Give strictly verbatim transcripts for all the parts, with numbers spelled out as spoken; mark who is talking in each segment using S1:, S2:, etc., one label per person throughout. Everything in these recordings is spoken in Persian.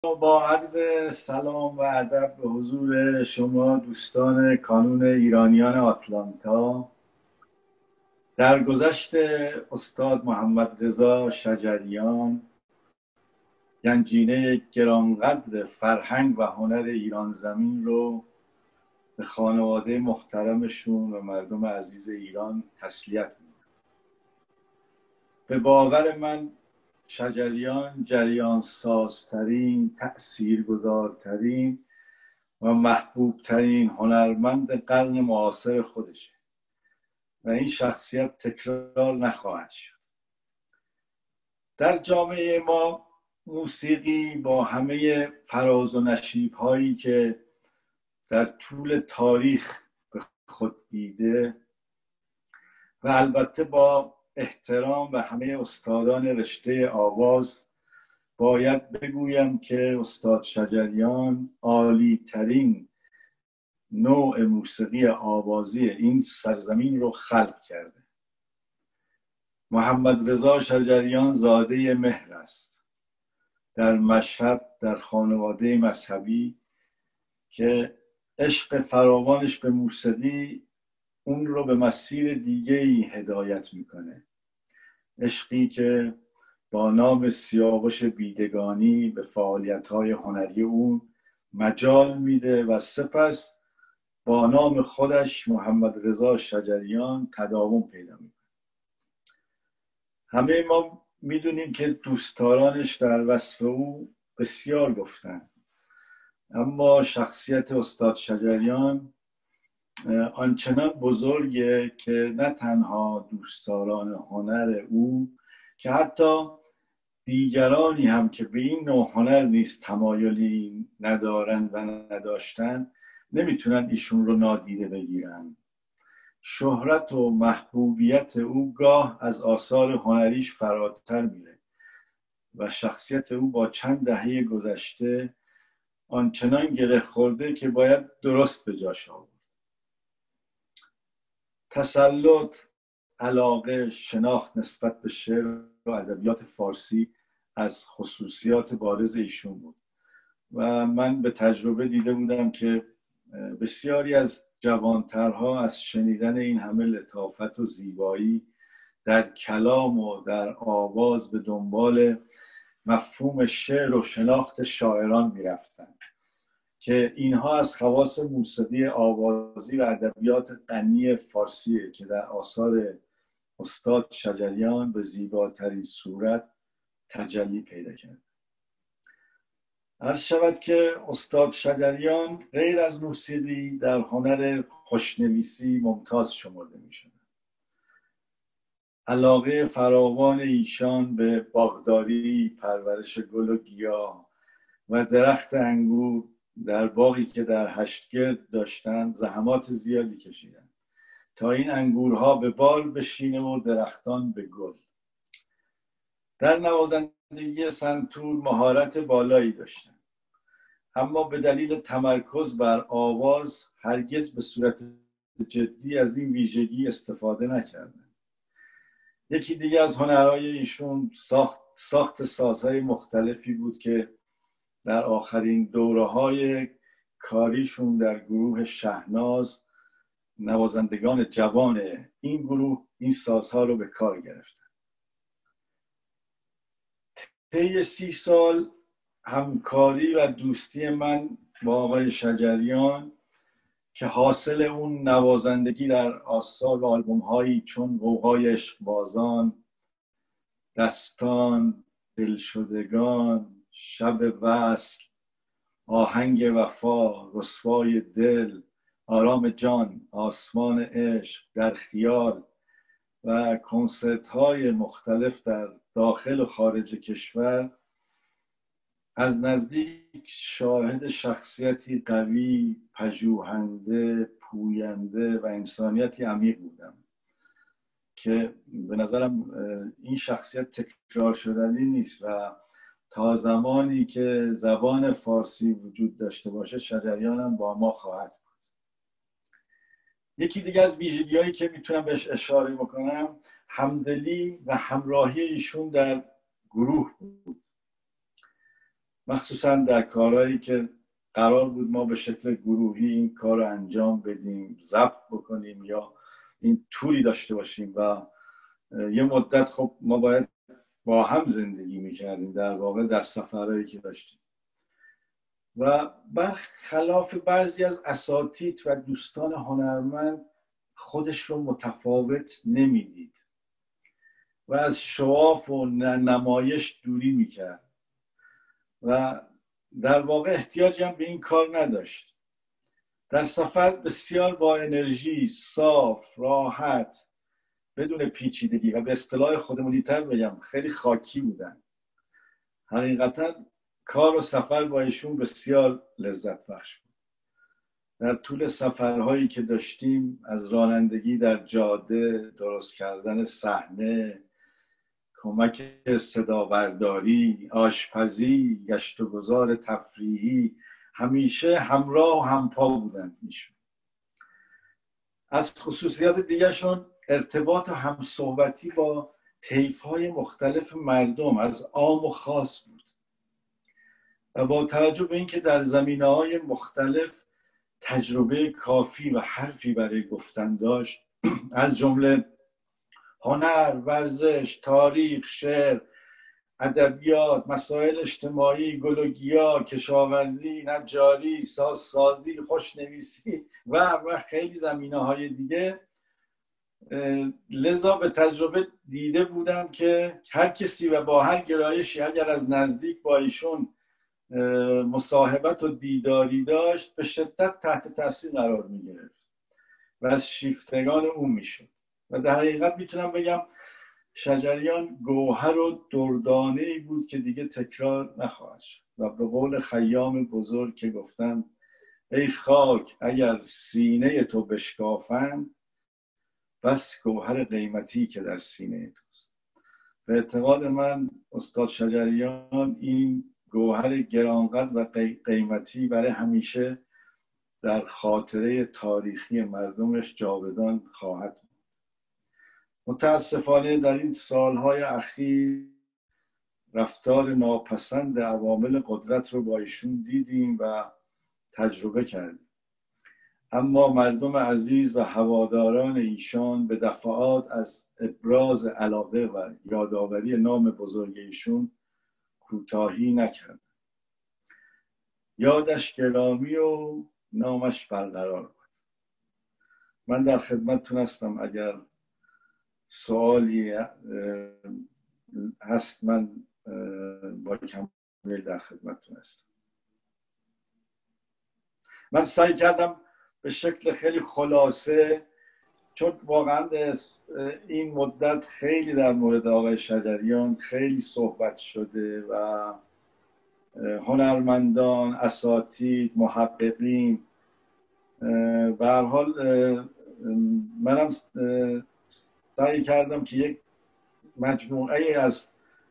S1: با عرض سلام و ادب به حضور شما دوستان کانون ایرانیان آتلانتا. در گذشت استاد محمد رضا شجریان، گنجینه گرانقدر فرهنگ و هنر ایران زمین رو به خانواده محترمشون و مردم عزیز ایران تسلیت می‌گویم. به باور من شجریان جریان سازترین، تأثیرگذارترین و محبوبترین هنرمند قرن معاصر خودشه و این شخصیت تکرار نخواهد شد. در جامعه ما موسیقی با همه فراز و نشیب هایی که در طول تاریخ به خود دیده و البته با احترام به همه استادان رشته آواز، باید بگویم که استاد شجریان عالی ترین نوع موسیقی آوازی این سرزمین رو خلق کرده. محمد رضا شجریان زاده مهر است، در مشهد در خانواده مذهبی که عشق فراوانش به موسیقی اون رو به مسیر دیگه‌ای هدایت میکنه. عشقی که با نام سیاوش بیدگانی به فعالیت‌های هنری اون مجال میده و سپس با نام خودش محمد رضا شجریان تداوم پیدا میکنه. همه ما میدونیم که دوستدارانش در وصف او بسیار گفتن، اما شخصیت استاد شجریان آنچنان بزرگه که نه تنها دوستداران هنر او که حتی دیگرانی هم که به این نوع هنر نیست تمایلی ندارن و نداشتن نمیتونن ایشون رو نادیده بگیرن. شهرت و محبوبیت او گاه از آثار هنریش فراتر میره و شخصیت او با چند دهه گذشته آنچنان گره خورده که باید درست به جاش آورد. تسلط، علاقه، شناخت نسبت به شعر و ادبیات فارسی از خصوصیات بارز ایشون بود و من به تجربه دیده بودم که بسیاری از جوانترها از شنیدن این همه لطافت و زیبایی در کلام و در آواز به دنبال مفهوم شعر و شناخت شاعران میرفتند که اینها از خواص موسیقی آوازی و ادبیات غنی فارسیه که در آثار استاد شجریان به زیباترین صورت تجلی پیدا کرد. عرض شود که استاد شجریان غیر از موسیقی در هنر خوشنویسی ممتاز شمرده می شود. علاقه فراوان ایشان به باغداری، پرورش گل و گیاه و درخت انگور در باغی که در هشتگرد داشتند زحمات زیادی کشیدند تا این انگورها به بال بشینه و درختان به گل. در نوازندگی سنتور مهارت بالایی داشتند، اما به دلیل تمرکز بر آواز هرگز به صورت جدی از این ویژگی استفاده نکردند. یکی دیگه از هنرهای ایشون ساخت, ساخت سازهای مختلفی بود که در آخرین دوره‌های کاریشون در گروه شهناز نوازندگان جوان این گروه این سازها رو به کار گرفتن. طی سی سال همکاری و دوستی من با آقای شجریان که حاصل اون نوازندگی در آثار و آلبوم هایی چون غوغای عشقبازان، دستان، دلشدگان، شب وصل، آهنگ وفا، رسوای دل، آرام جان، آسمان عشق، در خیال و کنسرت های مختلف در داخل و خارج کشور از نزدیک شاهد شخصیتی قوی، پژوهنده، پوینده و انسانیتی عمیق بودم که به نظرم این شخصیت تکرار شدنی نیست و تا زمانی که زبان فارسی وجود داشته باشه شجریان هم با ما خواهد بود. یکی دیگه از ویژگی‌هایی که میتونم بهش اشاره بکنم همدلی و همراهی ایشون در گروه بود. مخصوصا در کارهایی که قرار بود ما به شکل گروهی این کار رو انجام بدیم، ضبط بکنیم یا این توری داشته باشیم و یه مدت خب ما باید با هم زندگی میکردیم در واقع در سفرهایی که داشتیم و برخلاف بعضی از اساتید و دوستان هنرمند خودش رو متفاوت نمیدید و از شواف و نمایش دوری میکرد و در واقع احتیاجی هم به این کار نداشت. در سفر بسیار با انرژی، صاف، راحت، بدون پیچیدگی و به اصطلاح خودمونی تر بگم خیلی خاکی بودن. حقیقتا کار و سفر با ایشون بسیار لذت بخش بود. در طول سفرهایی که داشتیم از رانندگی در جاده، درست کردن صحنه، کمک صدابرداری، آشپزی، گشت و گذار تفریحی، همیشه همراه و همپا بودن ایشون. از خصوصیات دیگرشون ارتباط و همصحبتی با طیف‌های مختلف مردم از عام و خاص بود و با توجه به اینکه در زمینه‌های مختلف تجربه کافی و حرفی برای گفتن داشت، از جمله هنر، ورزش، تاریخ، شعر، ادبیات، مسائل اجتماعی، گل و گیاه، کشاورزی، نجاری، سازسازی، خوشنویسی و و خیلی زمینه‌های دیگه. لذا به تجربه دیده بودم که هر کسی و با هر گرایشی اگر از نزدیک با ایشون مصاحبت و دیداری داشت به شدت تحت تاثیر قرار می گرفت و از شیفتگان اون می شد و در حقیقت میتونم بگم شجریان گوهر و دردانه‌ای بود که دیگه تکرار نخواهد شد و به قول خیام بزرگ که گفتن ای خاک اگر سینه تو بشکافند بس گوهر قیمتی که در سینه توست. به اعتقاد من استاد شجریان این گوهر گرانقدر و قیمتی برای همیشه در خاطره تاریخی مردمش جاودان خواهد بود. متاسفانه در این سالهای اخیر رفتار ناپسند عوامل قدرت رو با ایشون دیدیم و تجربه کردیم، اما مردم عزیز و هواداران ایشان به دفعات از ابراز علاقه و یادآوری نام بزرگ ایشون کوتاهی نکرد. یادش گرامی و نامش برقرار بود. من در خدمتتون هستم، اگر سوالی هست من با کمال در خدمتتون هستم. من سعی کردم به شکل خیلی خلاصه، چون واقعا این مدت خیلی در مورد آقای شجریان خیلی صحبت شده و هنرمندان، اساتید، محققین، به هر حال منم سعی کردم که یک مجموعه از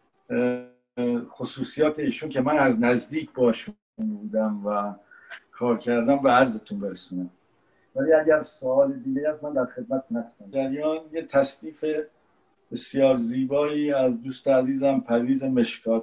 S1: خصوصیات ایشون که من از نزدیک باشون بودم و کار کردم به عرضتون برسونم. ولی اگر سوال دیگه هست من در خدمتتون هستم. جریان یه تصنیف بسیار زیبایی از دوست عزیزم پرویز مشکات